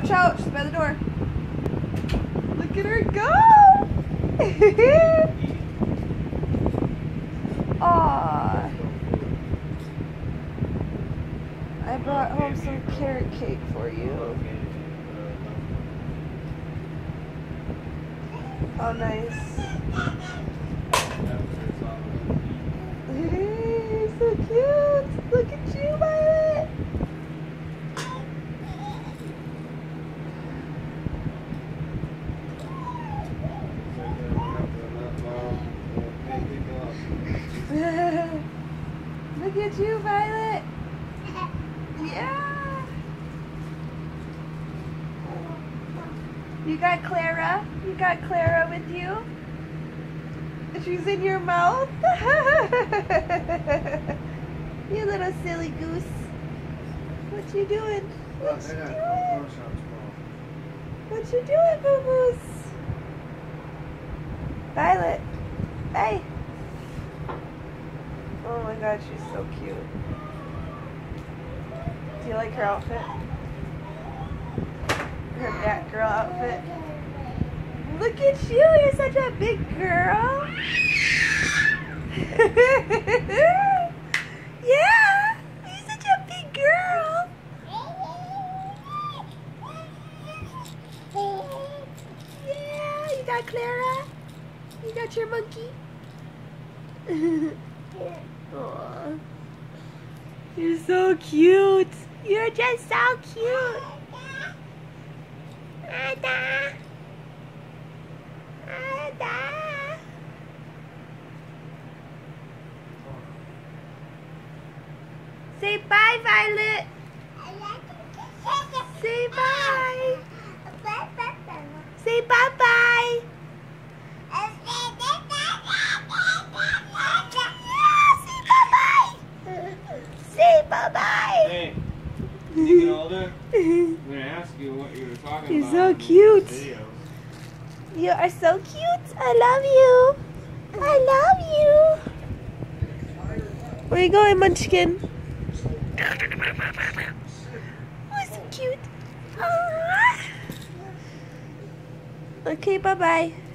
Watch out, she's by the door. Look at her go! Aww. I brought home some carrot cake for you. Oh, nice. So cute. Look at you, Violet. Look at you, Violet. Yeah. You got Clara? You got Clara with you? She's in your mouth? You little silly goose. What you doing? What you doing? What you doing, boo-boos? Violet. Hey. Oh my god, she's so cute. Do you like her outfit? Her Batgirl outfit? Look at you, you're such a big girl. Yeah, you're such a big girl. Yeah, you got Clara. You got your monkey. Aww. You're so cute. You're just so cute. Ada. Ada. Say bye, Violet. Say bye. Say bye-bye. Say bye-bye. Hey, when you get older, I'm going to ask you what you were talking You're about. so cute. Videos. You are so cute. I love you. I love you. Where are you going, Munchkin? Oh, so cute. Aww. Okay, bye-bye.